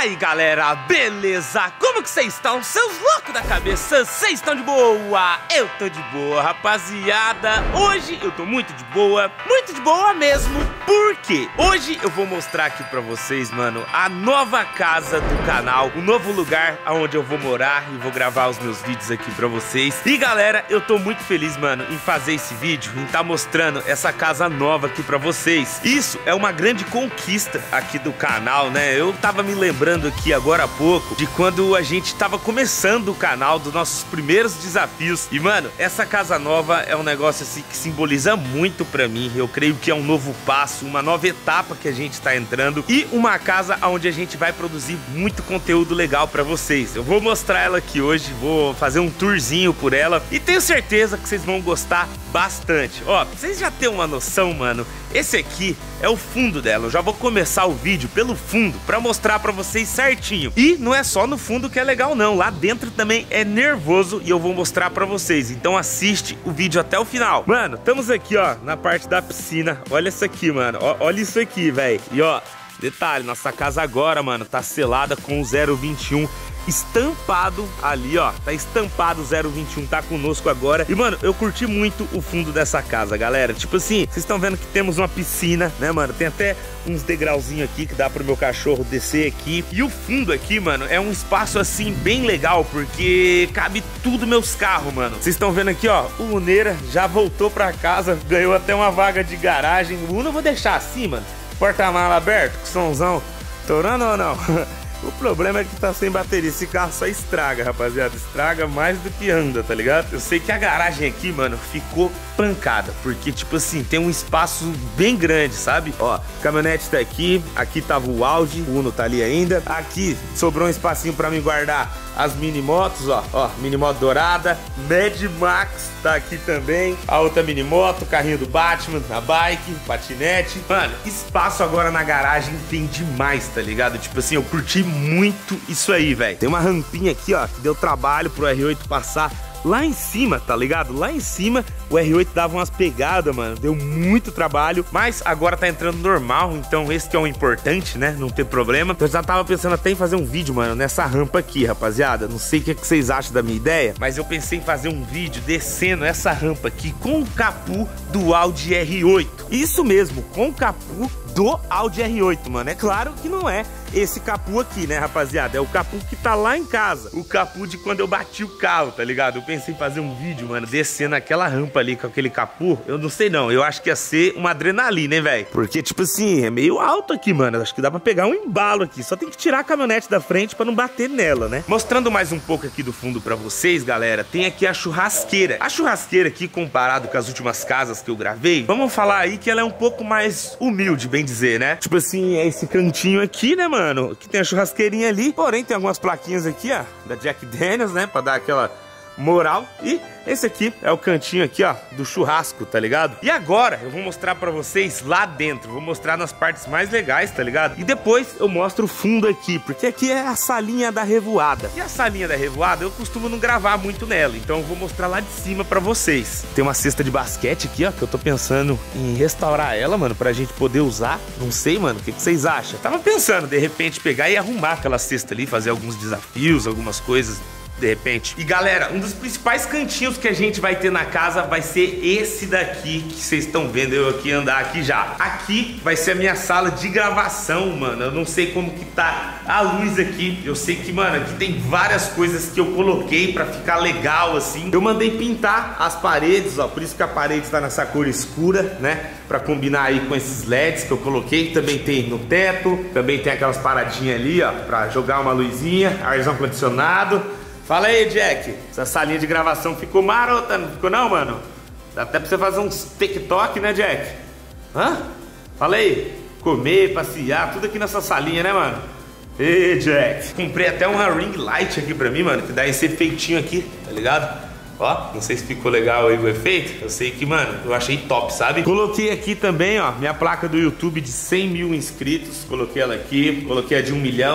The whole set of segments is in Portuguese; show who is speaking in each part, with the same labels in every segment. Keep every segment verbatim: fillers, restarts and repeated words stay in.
Speaker 1: aí galera, beleza? Como que vocês estão? Seus loucos da cabeça, vocês estão de boa? Eu tô de boa, rapaziada. Hoje eu tô muito de boa, muito de boa mesmo. Por quê? Hoje eu vou mostrar aqui pra vocês, mano, a nova casa do canal, o novo lugar onde eu vou morar e vou gravar os meus vídeos aqui pra vocês. E galera, eu tô muito feliz, mano, em fazer esse vídeo, em tá mostrando essa casa nova aqui pra vocês. Isso é uma grande conquista aqui do canal, né? Eu tava me lembrando aqui agora há pouco de quando a gente tava começando o canal, dos nossos primeiros desafios. E mano, essa casa nova é um negócio assim que simboliza muito pra mim. Eu creio que é um novo passo, uma nova etapa que a gente tá entrando e uma casa onde a gente vai produzir muito conteúdo legal pra vocês. Eu vou mostrar ela aqui hoje, vou fazer um tourzinho por ela e tenho certeza que vocês vão gostar bastante. Ó, vocês já têm uma noção, mano, esse aqui é o fundo dela. Eu já vou começar o vídeo pelo fundo pra mostrar pra vocês certinho. E não é só no fundo que é legal não, lá dentro também é nervoso e eu vou mostrar pra vocês. Então assiste o vídeo até o final. Mano, estamos aqui, ó, na parte da piscina. Olha isso aqui, mano, ó, olha isso aqui, velho. E ó, detalhe, nossa casa agora, mano, tá selada com o zero vinte e um estampado ali, ó, tá estampado, zero vinte e um tá conosco agora. E mano, eu curti muito o fundo dessa casa, galera. Tipo assim, vocês estão vendo que temos uma piscina, né, mano? Tem até uns degrauzinhos aqui que dá pro meu cachorro descer aqui. E o fundo aqui, mano, é um espaço assim bem legal, porque cabe tudo meus carros, mano. Vocês estão vendo aqui, ó, o Uneira já voltou pra casa, ganhou até uma vaga de garagem. O Uno eu vou deixar assim, mano, porta-mala aberto, com somzão torando ou não? O problema é que tá sem bateria, esse carro só estraga, rapaziada, estraga mais do que anda, tá ligado? Eu sei que a garagem aqui, mano, ficou pancada, porque, tipo assim, tem um espaço bem grande, sabe? Ó, a caminhonete tá aqui, aqui tava o Audi, o Uno tá ali ainda, aqui sobrou um espacinho pra me guardar as mini motos, ó, ó, mini moto dourada, Mad Max tá aqui também, a outra mini moto, carrinho do Batman, a bike, patinete. Mano, espaço agora na garagem tem demais, tá ligado? Tipo assim, eu curti muito isso aí, velho. Tem uma rampinha aqui, ó, que deu trabalho pro R oito passar lá em cima, tá ligado? Lá em cima o R oito dava umas pegadas, mano, deu muito trabalho, mas agora tá entrando normal, então esse que é o importante, né? Não ter problema. Eu já tava pensando até em fazer um vídeo, mano, nessa rampa aqui, rapaziada. Não sei o que, que vocês acham da minha ideia, mas eu pensei em fazer um vídeo descendo essa rampa aqui com o capu do Audi R oito. Isso mesmo, com o capu do Audi R oito, mano. É claro que não é esse capu aqui, né, rapaziada? É o capu que tá lá em casa. O capu de quando eu bati o carro, tá ligado? Eu pensei em fazer um vídeo, mano, descendo aquela rampa ali com aquele capu. Eu não sei não, eu acho que ia ser uma adrenalina, hein, velho? Porque, tipo assim, é meio alto aqui, mano. Eu acho que dá pra pegar um embalo aqui. Só tem que tirar a caminhonete da frente pra não bater nela, né? Mostrando mais um pouco aqui do fundo pra vocês, galera, tem aqui a churrasqueira. A churrasqueira aqui, comparado com as últimas casas que eu gravei, vamos falar aí que ela é um pouco mais humilde, bem dizer, né? Tipo assim, é esse cantinho aqui, né, mano? Que tem a churrasqueirinha ali. Porém, tem algumas plaquinhas aqui, ó, da Jack Daniels, né? Pra dar aquela moral. E esse aqui é o cantinho aqui, ó, do churrasco, tá ligado? E agora eu vou mostrar pra vocês lá dentro. Vou mostrar nas partes mais legais, tá ligado? E depois eu mostro o fundo aqui, porque aqui é a salinha da revoada. E a salinha da revoada eu costumo não gravar muito nela, então eu vou mostrar lá de cima pra vocês. Tem uma cesta de basquete aqui, ó, que eu tô pensando em restaurar ela, mano, pra gente poder usar. Não sei, mano, o que, que vocês acham? Tava pensando, de repente, pegar e arrumar aquela cesta ali, fazer alguns desafios, algumas coisas de repente. E galera, um dos principais cantinhos que a gente vai ter na casa vai ser esse daqui que vocês estão vendo eu aqui andar aqui já. Aqui vai ser a minha sala de gravação, mano. Eu não sei como que tá a luz aqui. Eu sei que, mano, aqui tem várias coisas que eu coloquei pra ficar legal assim. Eu mandei pintar as paredes, ó, por isso que a parede tá nessa cor escura, né? Pra combinar aí com esses L E Ds que eu coloquei. Também tem no teto, também tem aquelas paradinhas ali, ó, pra jogar uma luzinha, arzão condicionado. Fala aí, Jack. Essa salinha de gravação ficou marota, não ficou não, mano? Dá até pra você fazer uns TikTok, né, Jack? Hã? Fala aí. Comer, passear, tudo aqui nessa salinha, né, mano? Ei, Jack. Comprei até uma ring light aqui pra mim, mano, que dá esse efeitinho aqui, tá ligado? Ó, não sei se ficou legal aí o efeito. Eu sei que, mano, eu achei top, sabe? Coloquei aqui também, ó, minha placa do YouTube de cem mil inscritos. Coloquei ela aqui, coloquei a de um milhão.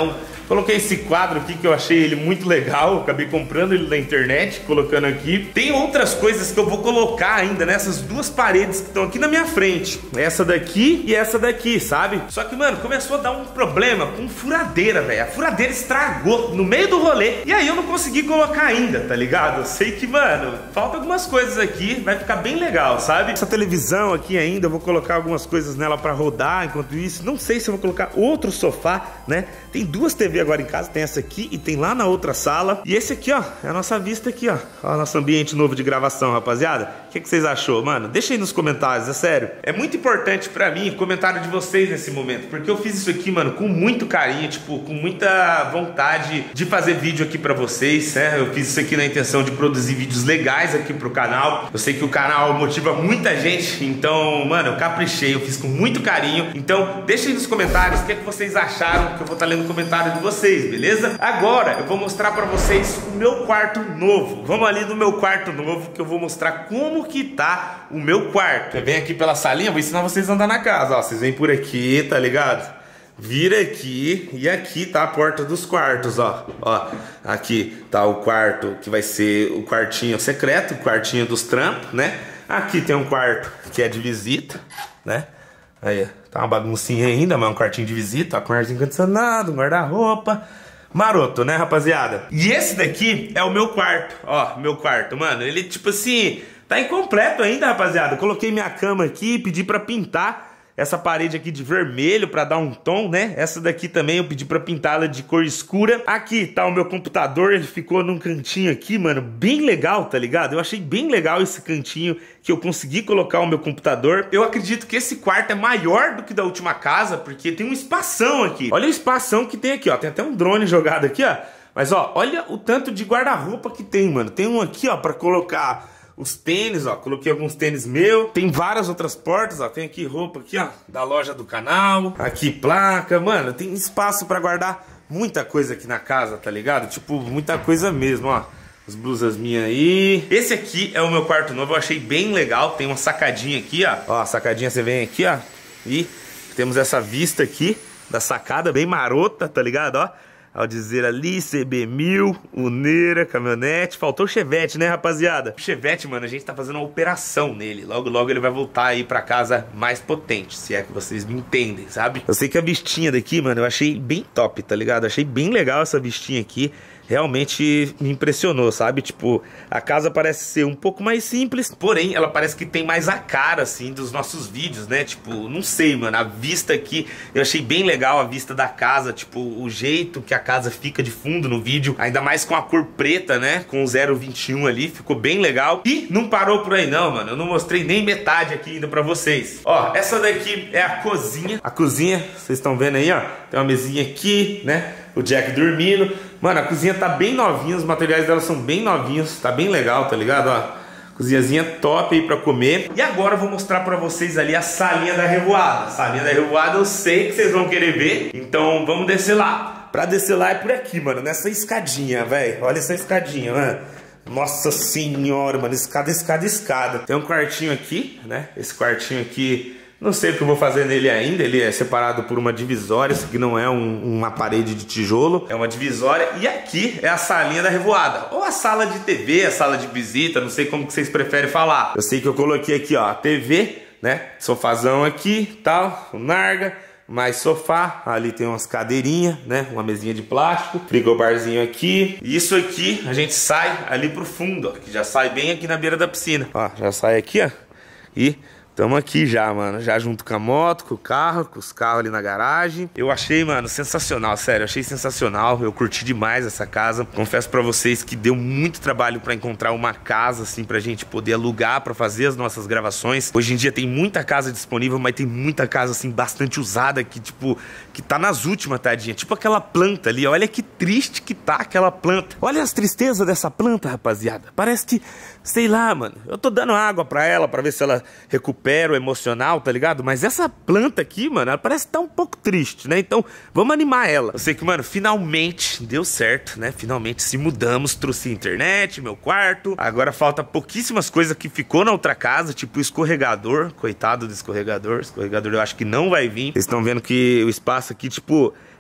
Speaker 1: Coloquei esse quadro aqui que eu achei ele muito legal. Eu acabei comprando ele na internet, colocando aqui. Tem outras coisas que eu vou colocar ainda nessas duas paredes que estão aqui na minha frente. Essa daqui e essa daqui, sabe? Só que, mano, começou a dar um problema com furadeira, velho. A furadeira estragou no meio do rolê. E aí eu não consegui colocar ainda, tá ligado? Eu sei que, mano, falta algumas coisas aqui. Vai ficar bem legal, sabe? Essa televisão aqui ainda, eu vou colocar algumas coisas nela pra rodar enquanto isso. Não sei se eu vou colocar outro sofá, né? Tem duas T V agora em casa. Tem essa aqui e tem lá na outra sala. E esse aqui, ó, é a nossa vista aqui, ó. Ó, nosso ambiente novo de gravação, rapaziada. O que, que vocês achou, mano? Deixa aí nos comentários, é sério. É muito importante pra mim o comentário de vocês nesse momento, porque eu fiz isso aqui, mano, com muito carinho, tipo, com muita vontade de fazer vídeo aqui pra vocês, né? Eu fiz isso aqui na intenção de produzir vídeos legais aqui pro canal. Eu sei que o canal motiva muita gente, então, mano, eu caprichei, eu fiz com muito carinho. Então, deixa aí nos comentários o que, é que vocês acharam, que eu vou estar lendo o comentário de vocês, beleza? Agora, eu vou mostrar pra vocês o meu quarto novo. Vamos ali no meu quarto novo, que eu vou mostrar como que tá o meu quarto. Eu venho aqui pela salinha, vou ensinar vocês a andar na casa, ó. Vocês vêm por aqui, tá ligado? Vira aqui e aqui tá a porta dos quartos, ó. Ó, aqui tá o quarto que vai ser o quartinho secreto, o quartinho dos trampos, né? Aqui tem um quarto que é de visita, né? Aí, tá uma baguncinha ainda, mas é um quartinho de visita, ó, com arzinho condicionado, um guarda-roupa. Maroto, né, rapaziada? E esse daqui é o meu quarto, ó, meu quarto, mano. Ele, tipo assim, tá incompleto ainda, rapaziada. Eu coloquei minha cama aqui, pedi pra pintar essa parede aqui de vermelho pra dar um tom, né? Essa daqui também eu pedi pra pintá-la de cor escura. Aqui tá o meu computador, ele ficou num cantinho aqui, mano, bem legal, tá ligado? Eu achei bem legal esse cantinho que eu consegui colocar o meu computador. Eu acredito que esse quarto é maior do que da última casa, porque tem um espação aqui. Olha o espação que tem aqui, ó. Tem até um drone jogado aqui, ó. Mas, ó, olha o tanto de guarda-roupa que tem, mano. Tem um aqui, ó, pra colocar os tênis, ó, coloquei alguns tênis meu. Tem várias outras portas, ó, tem aqui roupa aqui, ó, da loja do canal. Aqui placa, mano, tem espaço pra guardar muita coisa aqui na casa, tá ligado? Tipo, muita coisa mesmo, ó. As blusas minhas aí. Esse aqui é o meu quarto novo, eu achei bem legal. Tem uma sacadinha aqui, ó. Ó, a sacadinha você vem aqui, ó. E temos essa vista aqui da sacada, bem marota, tá ligado, ó. Ao dizer ali, C B mil, Uneira, caminhonete. Faltou o Chevette, né, rapaziada? O Chevette, mano, a gente tá fazendo uma operação nele. Logo, logo ele vai voltar aí pra casa mais potente, se é que vocês me entendem, sabe? Eu sei que a vistinha daqui, mano, eu achei bem top, tá ligado? Eu achei bem legal essa vistinha aqui. Realmente me impressionou, sabe? Tipo, a casa parece ser um pouco mais simples, porém, ela parece que tem mais a cara, assim, dos nossos vídeos, né? Tipo, não sei, mano, a vista aqui, eu achei bem legal a vista da casa, tipo, o jeito que a casa fica de fundo no vídeo, ainda mais com a cor preta, né? Com o zero vinte e um ali, ficou bem legal. E não parou por aí não, mano, eu não mostrei nem metade aqui ainda pra vocês. Ó, essa daqui é a cozinha. A cozinha, vocês estão vendo aí, ó, tem uma mesinha aqui, né? O Jack dormindo. Mano, a cozinha tá bem novinha, os materiais dela são bem novinhos, tá bem legal, tá ligado? Ó, cozinhazinha top aí pra comer. E agora eu vou mostrar pra vocês ali a salinha da revoada. A salinha da revoada eu sei que vocês vão querer ver, então vamos descer lá. Pra descer lá é por aqui, mano, nessa escadinha, velho. Olha essa escadinha, mano. Nossa senhora, mano, escada, escada, escada. Tem um quartinho aqui, né? Esse quartinho aqui, não sei o que eu vou fazer nele ainda. Ele é separado por uma divisória. Isso aqui não é um, uma parede de tijolo, é uma divisória. E aqui é a salinha da revoada, ou a sala de T V, a sala de visita, não sei como que vocês preferem falar. Eu sei que eu coloquei aqui, ó, a T V, né? Sofazão aqui, tal, o narga, mais sofá. Ali tem umas cadeirinhas, né? Uma mesinha de plástico, frigobarzinho aqui. E isso aqui a gente sai ali pro fundo, ó, que já sai bem aqui na beira da piscina. Ó, já sai aqui, ó. E tamo aqui já, mano, já junto com a moto, com o carro, com os carros ali na garagem. Eu achei, mano, sensacional, sério, achei sensacional. Eu curti demais essa casa. Confesso pra vocês que deu muito trabalho pra encontrar uma casa, assim, pra gente poder alugar, pra fazer as nossas gravações. Hoje em dia tem muita casa disponível, mas tem muita casa, assim, bastante usada, que, tipo, que tá nas últimas, tadinha. Tipo aquela planta ali, olha que triste que tá aquela planta. Olha as tristezas dessa planta, rapaziada. Parece que, sei lá, mano, eu tô dando água pra ela, pra ver se ela recupera o emocional, tá ligado? Mas essa planta aqui, mano, ela parece estar tá um pouco triste, né? Então, vamos animar ela. Eu sei que, mano, finalmente deu certo, né? Finalmente se mudamos, trouxe internet, meu quarto. Agora falta pouquíssimas coisas que ficou na outra casa, tipo o escorregador. Coitado do escorregador. O escorregador eu acho que não vai vir. Vocês estão vendo que o espaço aqui, tipo,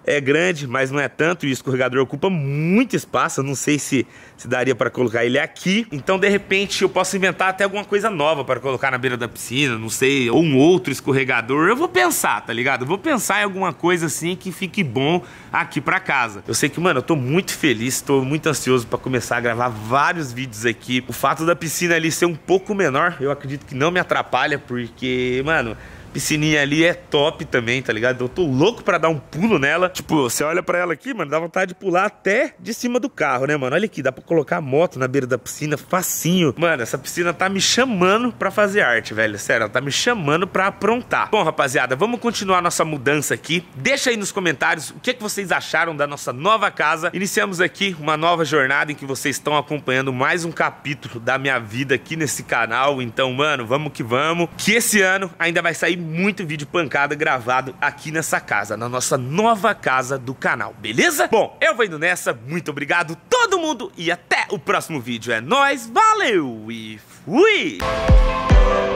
Speaker 1: é grande, mas não é tanto, e o escorregador ocupa muito espaço. Eu não sei se, se daria para colocar ele aqui. Então, de repente, eu posso inventar até alguma coisa nova para colocar na beira da piscina, não sei, ou um outro escorregador. Eu vou pensar, tá ligado? Eu vou pensar em alguma coisa assim que fique bom aqui pra casa. Eu sei que, mano, eu tô muito feliz, tô muito ansioso para começar a gravar vários vídeos aqui. O fato da piscina ali ser um pouco menor, eu acredito que não me atrapalha, porque, mano, piscininha ali é top também, tá ligado? Eu tô louco pra dar um pulo nela. Tipo, você olha pra ela aqui, mano, dá vontade de pular até de cima do carro, né, mano? Olha aqui, dá pra colocar a moto na beira da piscina, facinho. Mano, essa piscina tá me chamando pra fazer arte, velho. Sério, ela tá me chamando pra aprontar. Bom, rapaziada, vamos continuar nossa mudança aqui. Deixa aí nos comentários o que, que vocês acharam da nossa nova casa. Iniciamos aqui uma nova jornada em que vocês estão acompanhando mais um capítulo da minha vida aqui nesse canal. Então, mano, vamos que vamos. Que esse ano ainda vai sair muito vídeo pancada gravado aqui nessa casa, na nossa nova casa do canal, beleza? Bom, eu vou indo nessa, muito obrigado todo mundo e até o próximo vídeo. É nóis, valeu e fui!